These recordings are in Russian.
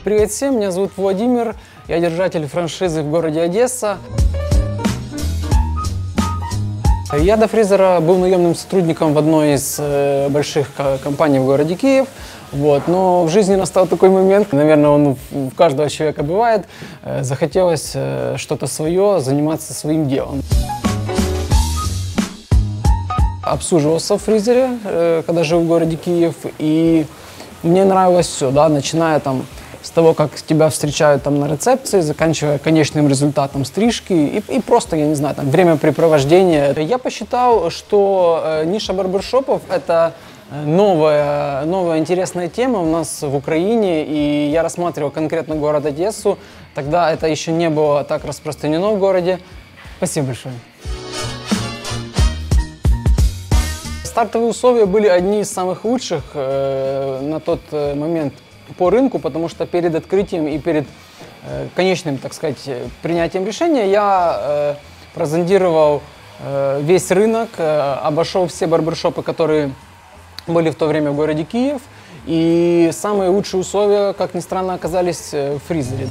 Привет всем, меня зовут Владимир, я держатель франшизы в городе Одесса. Я до фризера был наемным сотрудником в одной из больших компаний в городе Киев. Но в жизни настал такой момент, наверное, он у каждого человека бывает, захотелось что-то свое, заниматься своим делом. Обслуживался в фризере, когда жил в городе Киев, и мне нравилось все, да, начиная там с того, как тебя встречают там на рецепции, заканчивая конечным результатом стрижки и просто, я не знаю, там времяпрепровождения. Я посчитал, что ниша барбершопов – это новая интересная тема у нас в Украине, и я рассматривал конкретно город Одессу. Тогда это еще не было так распространено в городе. Спасибо большое. Стартовые условия были одни из самых лучших на тот момент по рынку, потому что перед открытием и перед конечным, так сказать, принятием решения я прозондировал весь рынок, обошел все барбершопы, которые были в то время в городе Киев, и самые лучшие условия, как ни странно, оказались в фризере.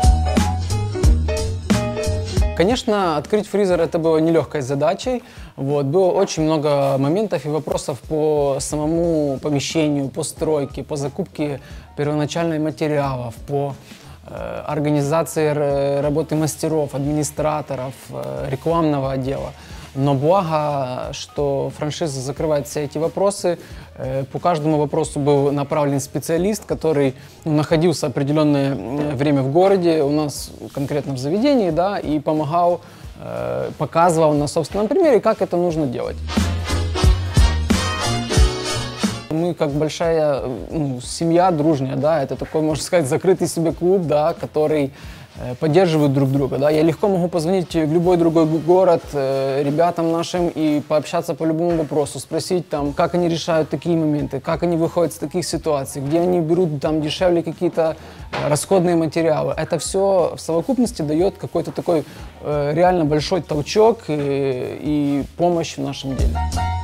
Конечно, открыть фризер это было нелегкой задачей. Было очень много моментов и вопросов по самому помещению, по стройке, по закупке первоначальных материалов, по организации работы мастеров, администраторов, рекламного отдела. Но благо, что франшиза закрывает все эти вопросы. По каждому вопросу был направлен специалист, который находился определенное время в городе, у нас конкретно в заведении, да, и помогал, показывал на собственном примере, как это нужно делать. Мы как большая семья дружная, да, это такой, можно сказать, закрытый себе клуб, да, который поддерживают друг друга. Да. Я легко могу позвонить в любой другой город ребятам нашим и пообщаться по любому вопросу, спросить, там, как они решают такие моменты, как они выходят из таких ситуаций, где они берут там, дешевле какие-то расходные материалы. Это все в совокупности дает какой-то такой реально большой толчок и помощь в нашем деле.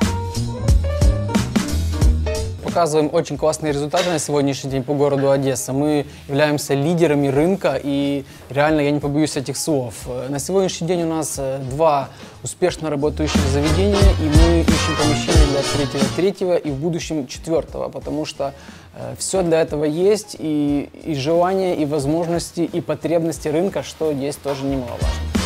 Показываем очень классные результаты на сегодняшний день по городу Одесса. Мы являемся лидерами рынка, и реально я не побоюсь этих слов. На сегодняшний день у нас 2 успешно работающих заведения, и мы ищем помещение для открытия 3-го и в будущем 4-го, потому что все для этого есть, и желания, и возможности, и потребности рынка, что есть тоже немаловажно.